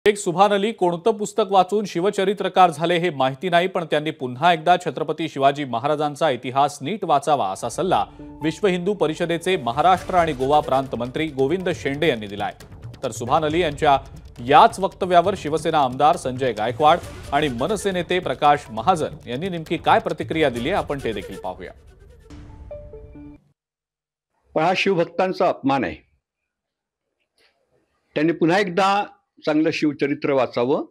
एक सुभान अली कोणतं पुस्तक वाचून शिवचरित्रकार झाले हे माहिती नाही, पण त्यांनी पुन्हा एकदा छत्रपती शिवाजी महाराजांचा इतिहास नीट वाचावा असा सल्ला विश्व हिंदू परिषदेचे महाराष्ट्र आणि गोवा प्रांत मंत्री गोविंद शेंडे यांनी दिलाय। तर सुभान अली यांच्या याच वक्तव्यावर शिवसेना आमदार संजय गायकवाड आणि मनसे नेते प्रकाश महाजन यांनी नेमकी काय प्रतिक्रिया दिली आहे आपण ते देखील पाहूया। पण हा शिवभक्तांचा अपमान आहे। त्यांनी पुन्हा एकदा चांगलं शिवचरित्र वाचावं।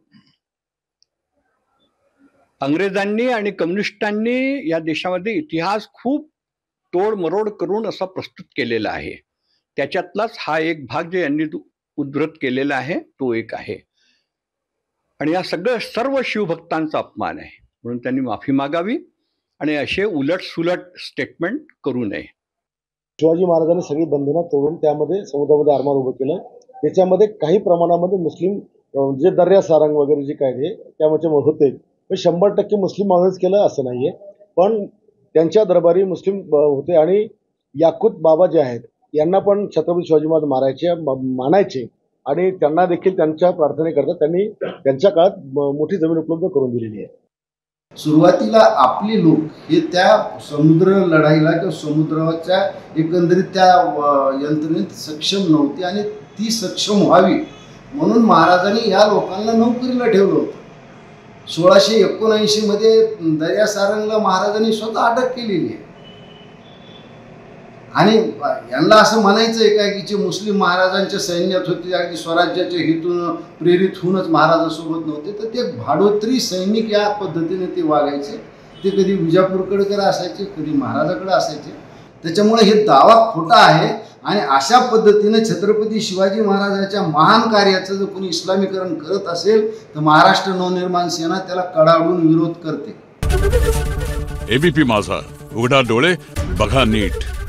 अंग्रेजांनी आणि कम्युनिस्टांनी या देशामध्ये इतिहास खूप तोडमरोड करून असा प्रस्तुत केलेला आहे। त्याच्यातलाच हा एक भाग जे यांनी उद्धृत केलेला आहे तो एक आहे आणि या सर्व शिवभक्तांचा अपमान आहे, म्हणून त्यांनी माफी मागावी आणि असे उलटसुलट स्टेटमेंट करू नये। शिवाजी महाराजांनी सगळी बंधनं तोडून त्यामध्ये समुद्रामध्ये आरमार उभं केलं। त्याच्यामध्ये काही प्रमाणामध्ये मुस्लिम जे दर्या सारंग वगैरे जे काय ते त्यामध्ये होते, पण 100% मुस्लिम माणूस केलं असं नाहीये, पण त्यांच्या दरबारी मुस्लिम होते आणि याकूत बाबा जे आहेत यांना पण छत्रपती शिवाजी महाराज मानायचे आणि त्यांना देखील त्यांच्या प्रार्थनेकरता त्यांनी त्यांच्या काळात मोठी जमीन उपलब्ध करून दिलेली आहे। सुरुवातीला आपली लोक हे त्या समुद्र लढाईला किंवा समुद्राच्या एकंदरीत त्या यंत्रणेत सक्षम नव्हती आणि ती सक्षम व्हावी म्हणून महाराजांनी या लोकांना नोकरीला ठेवलं होतं। 1679 मध्ये दर्या सारंगला महाराजांनी स्वतः अटक केलेली आहे आणि यांना असं म्हणायचं आहे काय की जे मुस्लिम महाराजांच्या सैन्यात होते, अगदी स्वराज्याच्या हेतून प्रेरित होऊनच महाराजांसोबत नव्हते, तर ते भाडोत्री सैनिक या पद्धतीने ते वागायचे। ते कधी विजापूरकडे असायचे, कधी महाराजाकडे असायचे। त्याच्यामुळे हे दावा खोटा आहे आणि अशा पद्धतीने छत्रपती शिवाजी महाराजांच्या महान कार्याचं जर कोणी इस्लामीकरण करत असेल तर महाराष्ट्र नवनिर्माण सेना त्याला कडाडून विरोध करते। एबीपी माझा, उघडा डोळे बघा नीट।